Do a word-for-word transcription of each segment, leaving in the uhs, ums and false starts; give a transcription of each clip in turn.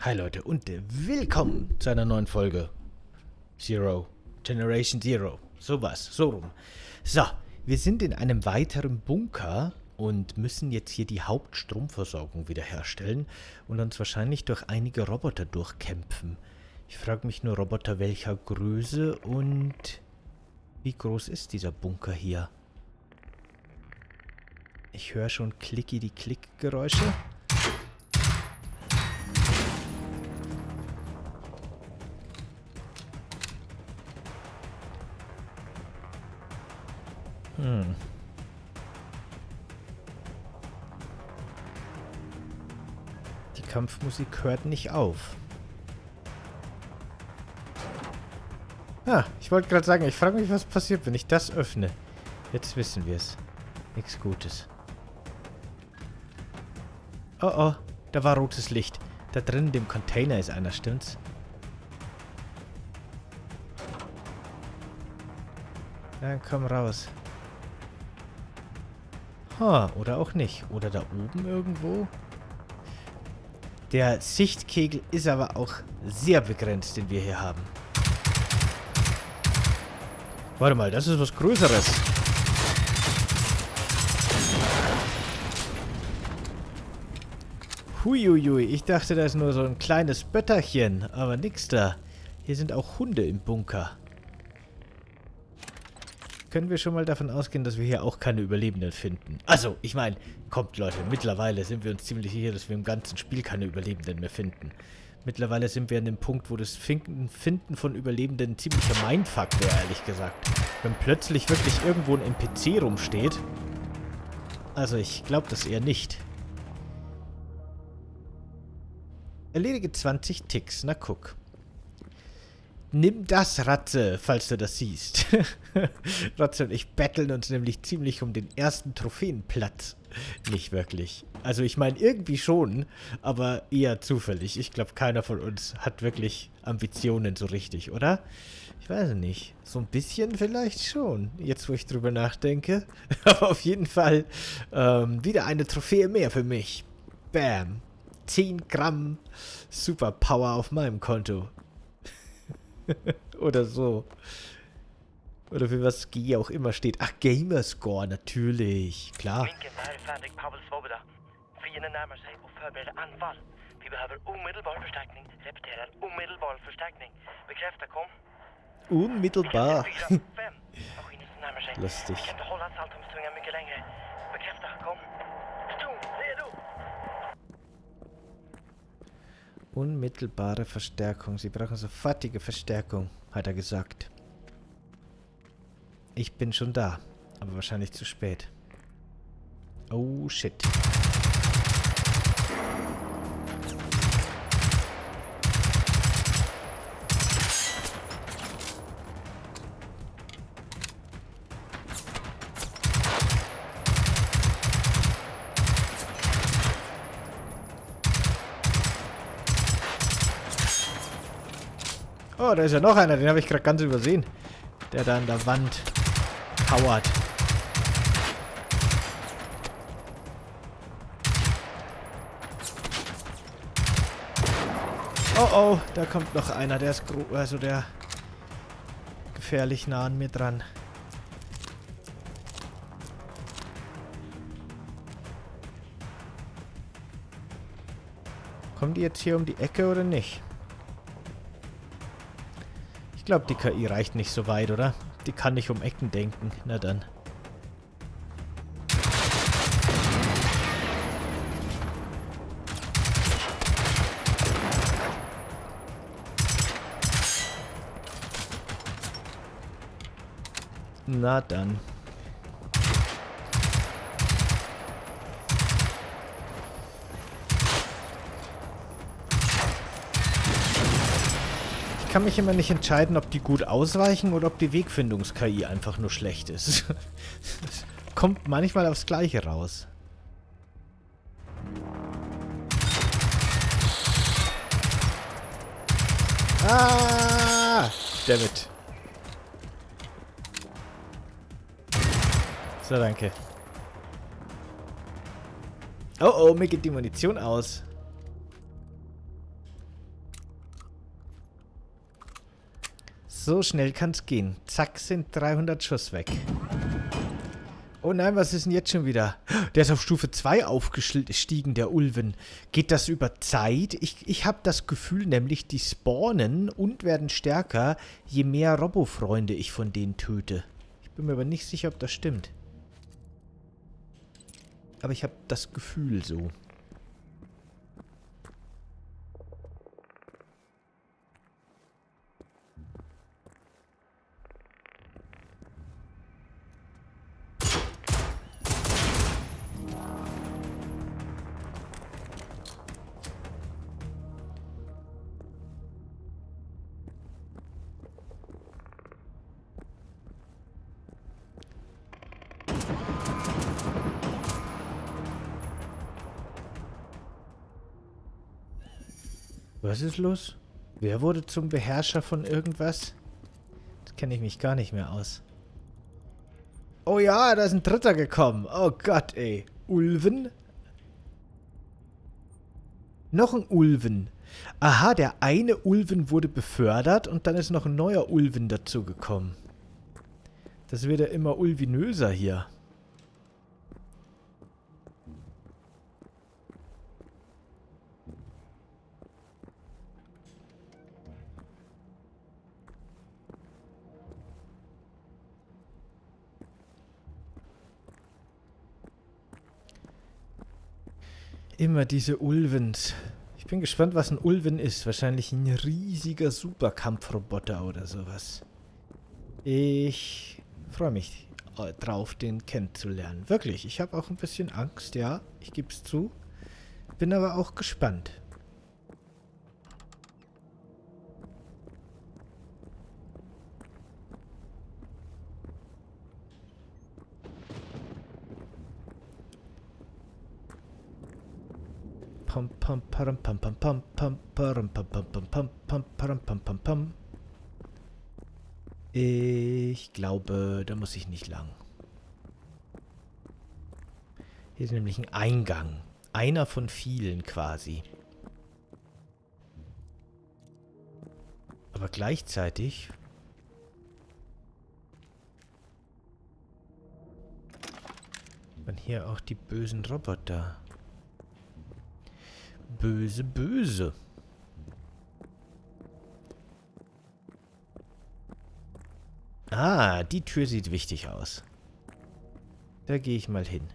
Hi Leute und äh, willkommen zu einer neuen Folge Zero, Generation Zero, sowas, so rum. So, wir sind in einem weiteren Bunker und müssen jetzt hier die Hauptstromversorgung wiederherstellen und uns wahrscheinlich durch einige Roboter durchkämpfen. Ich frage mich nur, Roboter welcher Größe und wie groß ist dieser Bunker hier? Ich höre schon Klicki-die-Klick-Geräusche. Hm. Die Kampfmusik hört nicht auf. Ah, ich wollte gerade sagen, ich frage mich, was passiert, wenn ich das öffne. Jetzt wissen wir es. Nichts Gutes. Oh oh, da war rotes Licht. Da drin in dem Container ist einer, stimmt's? Dann komm raus. Ha, oder auch nicht. Oder da oben irgendwo. Der Sichtkegel ist aber auch sehr begrenzt, den wir hier haben. Warte mal, das ist was Größeres. Huiuiui, ich dachte, da ist nur so ein kleines Bötterchen, aber nix da. Hier sind auch Hunde im Bunker. Können wir schon mal davon ausgehen, dass wir hier auch keine Überlebenden finden. Also, ich meine, kommt Leute, mittlerweile sind wir uns ziemlich sicher, dass wir im ganzen Spiel keine Überlebenden mehr finden. Mittlerweile sind wir an dem Punkt, wo das Finden, Finden von Überlebenden ein ziemlicher Mindfuck wäre, ehrlich gesagt. Wenn plötzlich wirklich irgendwo ein N P C rumsteht. Also, ich glaube das eher nicht. Erledige zwanzig Ticks, na guck. Nimm das, Ratze, falls du das siehst. Ratze und ich betteln uns nämlich ziemlich um den ersten Trophäenplatz. Nicht wirklich. Also ich meine irgendwie schon, aber eher zufällig. Ich glaube, keiner von uns hat wirklich Ambitionen so richtig, oder? Ich weiß nicht. So ein bisschen vielleicht schon, jetzt wo ich drüber nachdenke. Aber auf jeden Fall ähm, wieder eine Trophäe mehr für mich. Bam. zehn Gramm Superpower auf meinem Konto. Oder so. Oder für was G auch immer steht. Ach, Gamerscore, natürlich. Klar. Unmittelbar. Lustig. Unmittelbare Verstärkung. Sie brauchen sofortige Verstärkung, hat er gesagt. Ich bin schon da, aber wahrscheinlich zu spät. Oh, shit. Oh, da ist ja noch einer, den habe ich gerade ganz übersehen. Der da an der Wand kauert. Oh oh, da kommt noch einer, der ist gro also der gefährlich nah an mir dran. Kommen die jetzt hier um die Ecke oder nicht? Ich glaube, die K I reicht nicht so weit, oder? Die kann nicht um Ecken denken. Na dann. Na dann. Ich kann mich immer nicht entscheiden, ob die gut ausweichen oder ob die Wegfindungs-K I einfach nur schlecht ist. Das kommt manchmal aufs Gleiche raus. Ah! Dammit. So, danke. Oh oh, mir geht die Munition aus. So schnell kann's gehen. Zack, sind dreihundert Schuss weg. Oh nein, was ist denn jetzt schon wieder? Der ist auf Stufe zwei aufgestiegen, der Ulven. Geht das über Zeit? Ich, ich habe das Gefühl nämlich, die spawnen und werden stärker, je mehr Robo-Freunde ich von denen töte. Ich bin mir aber nicht sicher, ob das stimmt. Aber ich habe das Gefühl so. Was ist los? Wer wurde zum Beherrscher von irgendwas? Das kenne ich mich gar nicht mehr aus. Oh ja, da ist ein Dritter gekommen. Oh Gott, ey. Ulven? Noch ein Ulven. Aha, der eine Ulven wurde befördert und dann ist noch ein neuer Ulven dazu gekommen. Das wird ja immer ulvinöser hier. Immer diese Ulvens. Ich bin gespannt, was ein Ulven ist. Wahrscheinlich ein riesiger Superkampfroboter oder sowas. Ich freue mich drauf, den kennenzulernen. Wirklich, ich habe auch ein bisschen Angst, ja. Ich gebe es zu. Bin aber auch gespannt. Pam pam param pam pam pam pam param pam pam pam pam pam param pam pam pam. Ich glaube, da muss ich nicht lang. Hier ist nämlich ein Eingang. Einer von vielen quasi. Aber gleichzeitig... man hier auch die bösen Roboter. Böse, böse. Ah, die Tür sieht wichtig aus. Da gehe ich mal hin.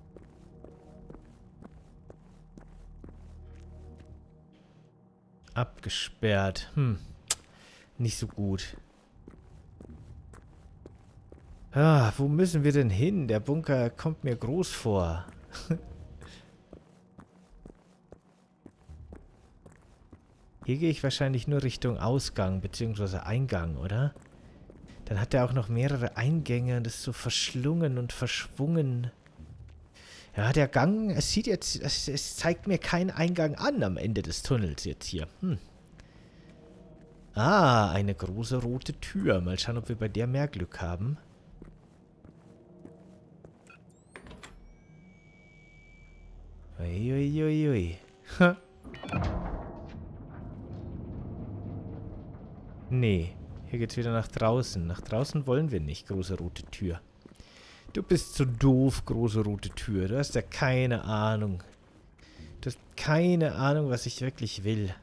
Abgesperrt. Hm. Nicht so gut. Ah, wo müssen wir denn hin? Der Bunker kommt mir groß vor. Hier gehe ich wahrscheinlich nur Richtung Ausgang, beziehungsweise Eingang, oder? Dann hat er auch noch mehrere Eingänge und ist so verschlungen und verschwungen. Ja, der Gang, es sieht jetzt, es, es zeigt mir keinen Eingang an am Ende des Tunnels jetzt hier. Hm. Ah, eine große rote Tür. Mal schauen, ob wir bei der mehr Glück haben. Uiuiuiui. Ui, ui. Ha. Nee, hier geht's wieder nach draußen. Nach draußen wollen wir nicht, große rote Tür. Du bist zu doof, große rote Tür. Du hast ja keine Ahnung. Du hast keine Ahnung, was ich wirklich will.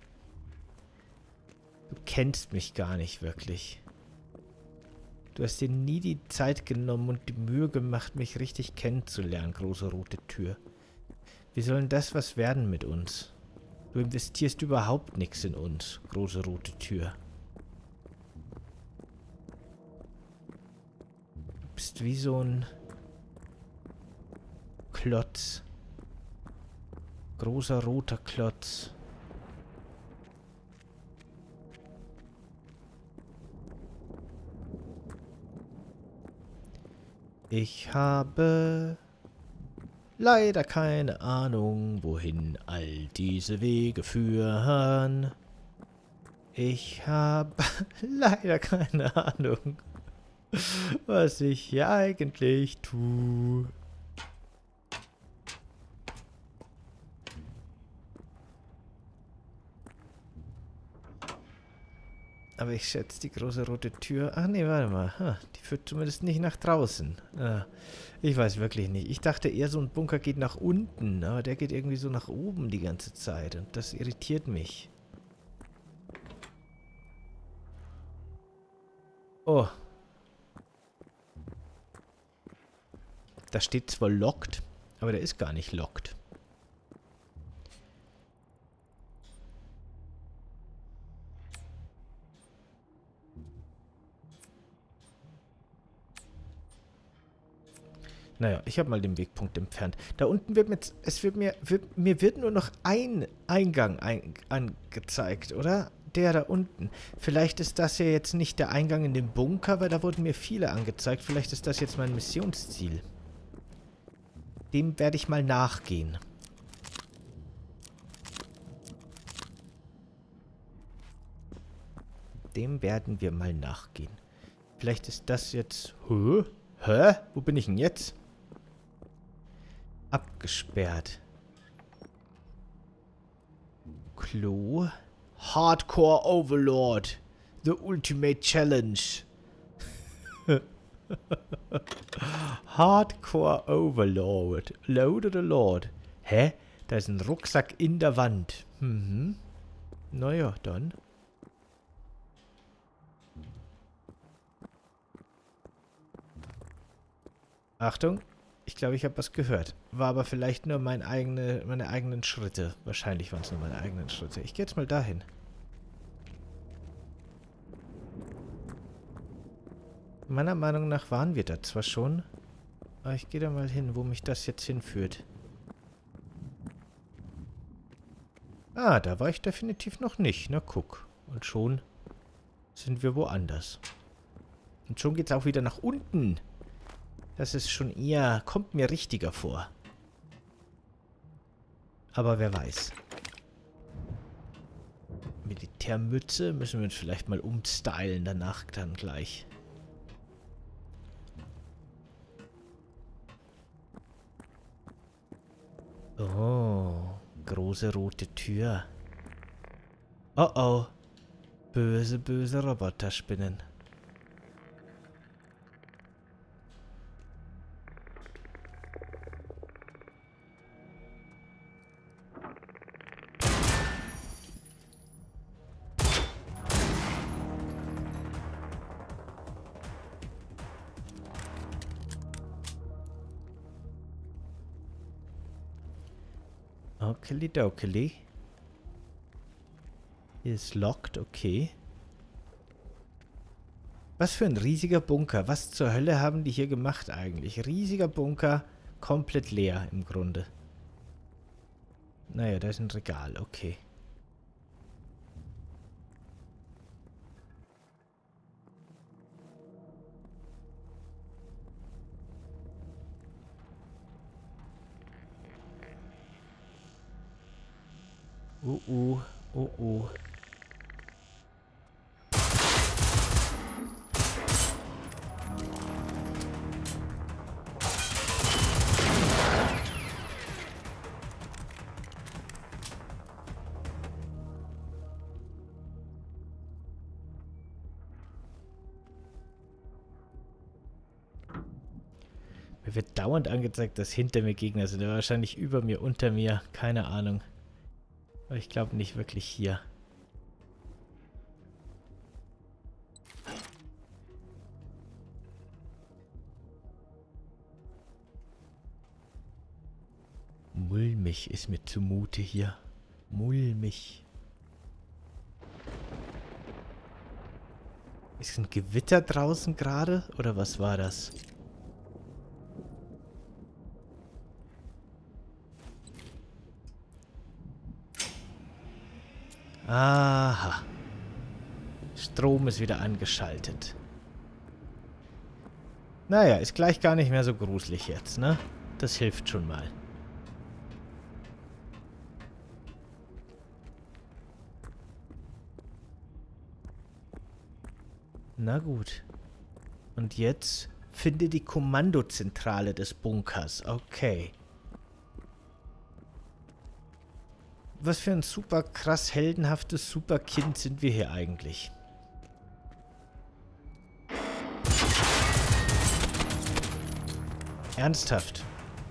Du kennst mich gar nicht wirklich. Du hast dir nie die Zeit genommen und die Mühe gemacht, mich richtig kennenzulernen, große rote Tür. Wie soll denn das was werden mit uns? Du investierst überhaupt nichts in uns, große rote Tür. Du bist wie so ein Klotz. Großer roter Klotz. Ich habe leider keine Ahnung, wohin all diese Wege führen. Ich habe leider keine Ahnung, was ich hier eigentlich tue. Aber ich schätze, die große rote Tür... Ach nee, warte mal. Ha, die führt zumindest nicht nach draußen. Ah, ich weiß wirklich nicht. Ich dachte eher, so ein Bunker geht nach unten. Aber der geht irgendwie so nach oben die ganze Zeit. Und das irritiert mich. Oh. Da steht zwar locked, aber der ist gar nicht locked. Naja, ich habe mal den Wegpunkt entfernt. Da unten wird mir, es wird mir, wird, mir wird nur noch ein Eingang ein, angezeigt, oder? Der da unten. Vielleicht ist das ja jetzt nicht der Eingang in den Bunker, weil da wurden mir viele angezeigt. Vielleicht ist das jetzt mein Missionsziel. Dem werde ich mal nachgehen. Dem werden wir mal nachgehen. Vielleicht ist das jetzt... Hä? Hä? Wo bin ich denn jetzt? Abgesperrt. Klo. Hardcore Overlord. The Ultimate Challenge. Hardcore Overlord. Lord oder Lord? Hä? Da ist ein Rucksack in der Wand. Mhm. Naja, dann. Achtung. Ich glaube, ich habe was gehört. War aber vielleicht nur mein eigene, meine eigenen Schritte. Wahrscheinlich waren es nur meine eigenen Schritte. Ich gehe jetzt mal dahin. Meiner Meinung nach waren wir da zwar schon. Aber ich gehe da mal hin, wo mich das jetzt hinführt. Ah, da war ich definitiv noch nicht. Na, guck. Und schon sind wir woanders. Und schon geht es auch wieder nach unten. Das ist schon eher... Kommt mir richtiger vor. Aber wer weiß. Militärmütze müssen wir uns vielleicht mal umstylen danach dann gleich. Oh, große rote Tür. Oh oh. Böse, böse Roboterspinnen. Okili-dokili. Hier ist locked, okay. Was für ein riesiger Bunker. Was zur Hölle haben die hier gemacht eigentlich? Riesiger Bunker, komplett leer im Grunde. Naja, da ist ein Regal, okay. Oh oh, oh oh. Mir wird dauernd angezeigt, dass hinter mir Gegner sind. Wahrscheinlich über mir, unter mir. Keine Ahnung. Aber ich glaube nicht wirklich hier. Mulmig ist mir zumute hier. Mulmig. Ist ein Gewitter draußen gerade? Oder was war das? Aha. Strom ist wieder angeschaltet. Naja, ist gleich gar nicht mehr so gruselig jetzt, ne? Das hilft schon mal. Na gut. Und jetzt finde die Kommandozentrale des Bunkers. Okay. Was für ein super krass heldenhaftes Superkind sind wir hier eigentlich? Ernsthaft.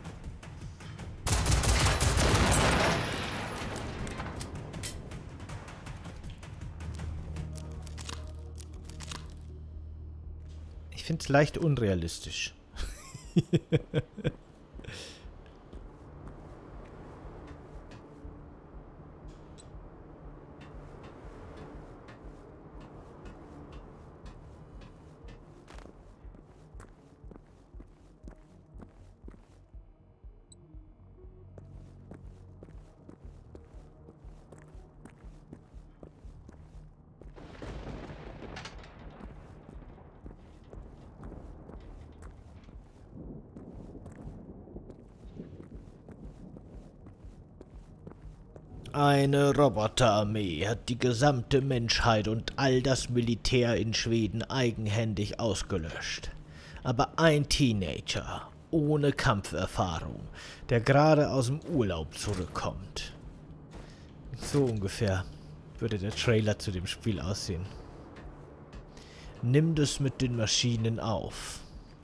Ich finde es leicht unrealistisch. Eine Roboterarmee hat die gesamte Menschheit und all das Militär in Schweden eigenhändig ausgelöscht. Aber ein Teenager ohne Kampferfahrung, der gerade aus dem Urlaub zurückkommt. So ungefähr würde der Trailer zu dem Spiel aussehen. Nimm das mit den Maschinen auf.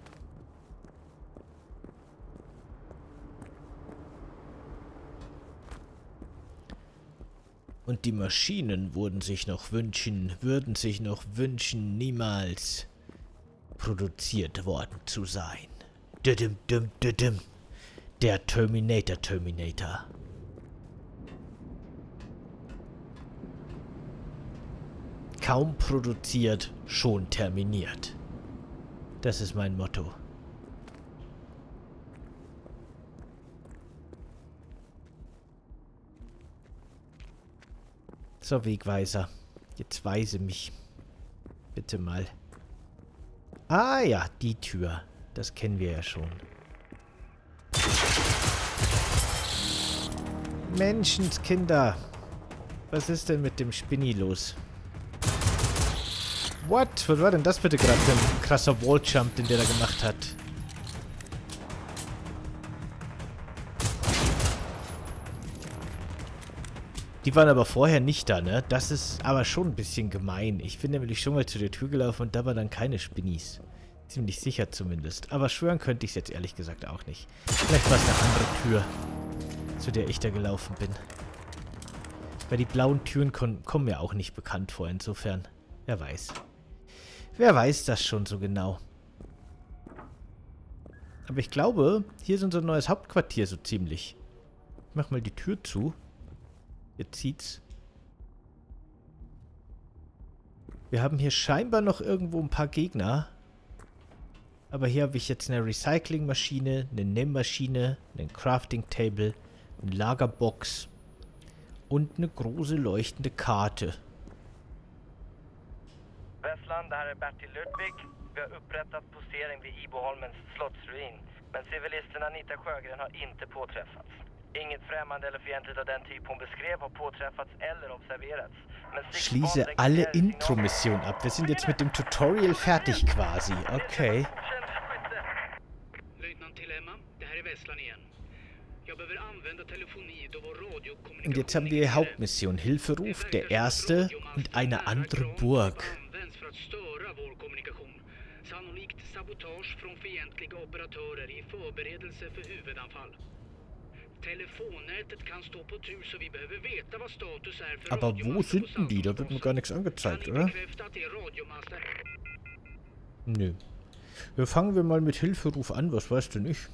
Und die Maschinen wurden sich noch wünschen, würden sich noch wünschen, niemals produziert worden zu sein. Düdüm, düm, düdüm. Der Terminator Terminator. Kaum produziert, schon terminiert. Das ist mein Motto. So, Wegweiser. Jetzt weise mich. Bitte mal. Ah ja, die Tür. Das kennen wir ja schon. Menschenskinder. Was ist denn mit dem Spinni los? What? Was war denn das bitte gerade für ein krasser Walljump, den der da gemacht hat? Die waren aber vorher nicht da, ne? Das ist aber schon ein bisschen gemein. Ich bin nämlich schon mal zu der Tür gelaufen und da waren dann keine Spinnis. Ziemlich sicher zumindest. Aber schwören könnte ich es jetzt ehrlich gesagt auch nicht. Vielleicht war es eine andere Tür, zu der ich da gelaufen bin. Weil die blauen Türen kommen mir auch nicht bekannt vor, insofern. Wer weiß. Wer weiß das schon so genau. Aber ich glaube, hier ist unser neues Hauptquartier so ziemlich. Ich mach mal die Tür zu. Jetzt zieht's. Wir haben hier scheinbar noch irgendwo ein paar Gegner. Aber hier habe ich jetzt eine Recyclingmaschine, eine Nähmaschine, einen Crafting Table, eine Lagerbox und eine große leuchtende Karte. Westland, det här är Bertil Ludvig. Vi har upprättat posering vid Iboholmens slottsruin. Men civilisterna Anita Sjögren har inte påträffats. Inget främmande eller fientligt av den typ hon beskrev har påträffats eller observerats. Schließe alle Intro-Missionen ab. Wir sind jetzt mit dem Tutorial fertig quasi. Okay. Und jetzt haben wir die Hauptmission. Hilferuf, der erste und eine andere Burg. Aber wo sind denn die? Da wird mir gar nichts angezeigt, oder? Nö. Ja, fangen wir mal mit Hilferuf an. Was weißt du nicht?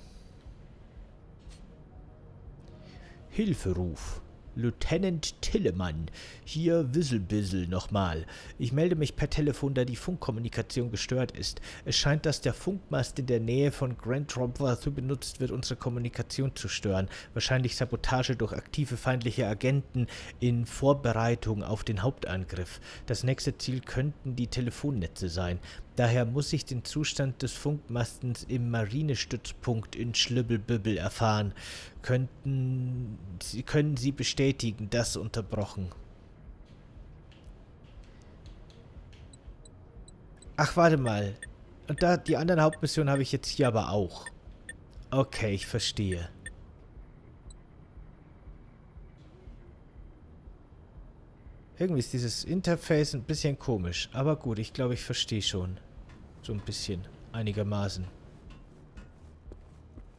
Hilferuf. Lieutenant Tillemann. Hier Whistlebissel nochmal. Ich melde mich per Telefon, da die Funkkommunikation gestört ist. Es scheint, dass der Funkmast in der Nähe von Grand Trump dazu benutzt wird, unsere Kommunikation zu stören. Wahrscheinlich Sabotage durch aktive feindliche Agenten in Vorbereitung auf den Hauptangriff. Das nächste Ziel könnten die Telefonnetze sein. Daher muss ich den Zustand des Funkmastens im Marinestützpunkt in Schlübbelbübbel erfahren. Könnten Sie, können Sie bestätigen, dass unterbrochen? Ach, warte mal. Und da, die anderen Hauptmissionen habe ich jetzt hier aber auch. Okay, ich verstehe. Irgendwie ist dieses Interface ein bisschen komisch. Aber gut, ich glaube, ich verstehe schon. So ein bisschen. Einigermaßen.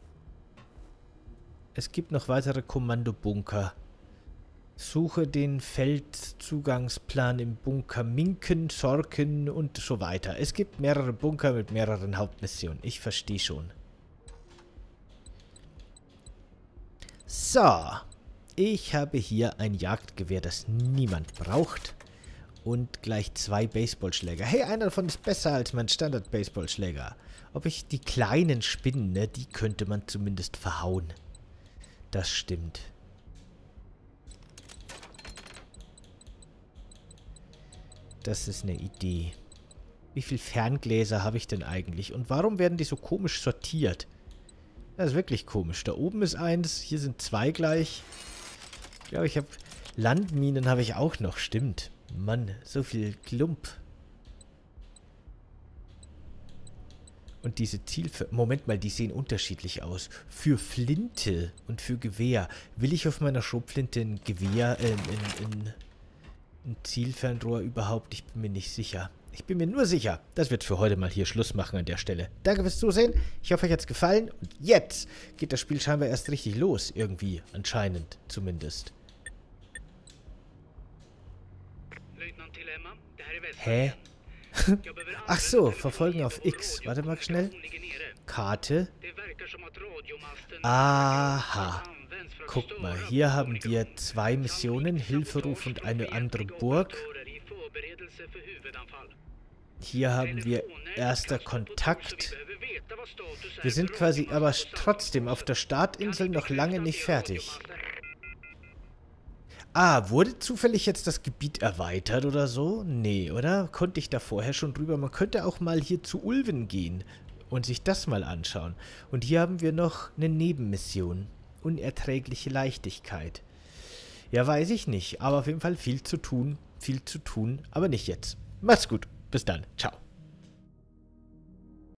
Es gibt noch weitere Kommandobunker. Suche den Feldzugangsplan im Bunker Minken, Sorken und so weiter. Es gibt mehrere Bunker mit mehreren Hauptmissionen. Ich verstehe schon. So. Ich habe hier ein Jagdgewehr, das niemand braucht. Und gleich zwei Baseballschläger. Hey, einer davon ist besser als mein Standard-Baseballschläger. Ob ich die kleinen Spinnen, ne, die könnte man zumindest verhauen. Das stimmt. Das ist eine Idee. Wie viele Ferngläser habe ich denn eigentlich? Und warum werden die so komisch sortiert? Das ist wirklich komisch. Da oben ist eins, hier sind zwei gleich. Ich glaube, ich habe... Landminen habe ich auch noch, stimmt. Mann, so viel Klump. Und diese Zielfer... Moment mal, die sehen unterschiedlich aus. Für Flinte und für Gewehr. Will ich auf meiner Schrotflinte ein Gewehr, äh, in, in, ein Zielfernrohr überhaupt? Ich bin mir nicht sicher. Ich bin mir nur sicher. Das wird für heute mal hier Schluss machen an der Stelle. Danke fürs Zusehen. Ich hoffe, euch hat es gefallen. Und jetzt geht das Spiel scheinbar erst richtig los. Irgendwie. Anscheinend. Zumindest. Hä? Ach so, verfolgen auf X. Warte mal schnell. Karte. Aha. Guck mal, hier haben wir zwei Missionen. Hilferuf und eine andere Burg. Hier haben wir erster Kontakt. Wir sind quasi aber trotzdem auf der Startinsel noch lange nicht fertig. Ah, wurde zufällig jetzt das Gebiet erweitert oder so? Nee, oder? Konnte ich da vorher schon drüber? Man könnte auch mal hier zu Ulven gehen und sich das mal anschauen. Und hier haben wir noch eine Nebenmission. Unerträgliche Leichtigkeit. Ja, weiß ich nicht. Aber auf jeden Fall viel zu tun. Viel zu tun. Aber nicht jetzt. Macht's gut. Bis dann. Ciao.